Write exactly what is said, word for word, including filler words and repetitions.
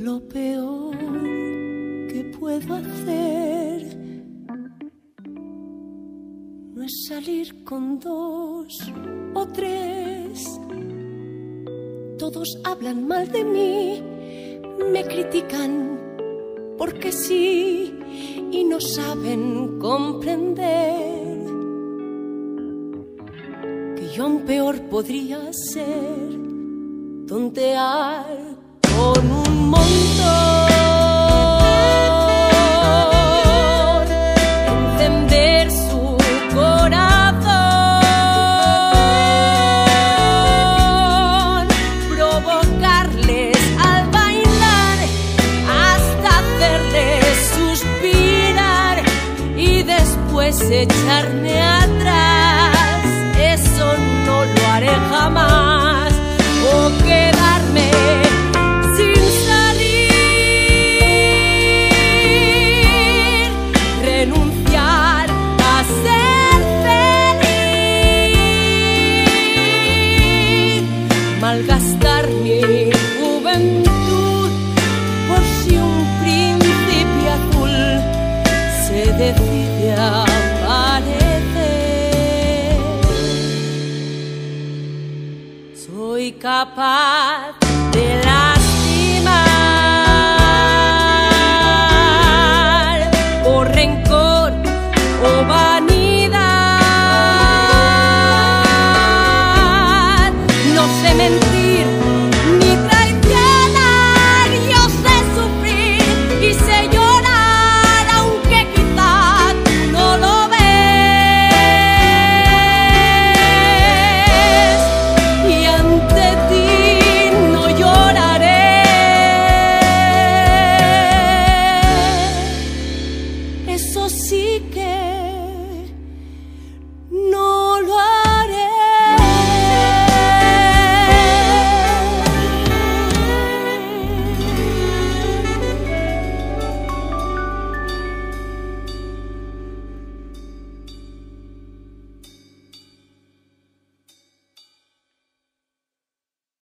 Lo peor que puedo hacer no es salir con dos o tres. Todos hablan mal de mí, me critican porque sí y no saben comprender que yo aún peor podría ser tontear con un montón, encender su corazón, provocarles al bailar hasta hacerles suspirar y después echarme atrás. Eso no lo haré jamás, o quedarme sin salir, renunciar a ser feliz, malgastar mi juventud por si un príncipe azul se decide a aparecer. Soy capaz de la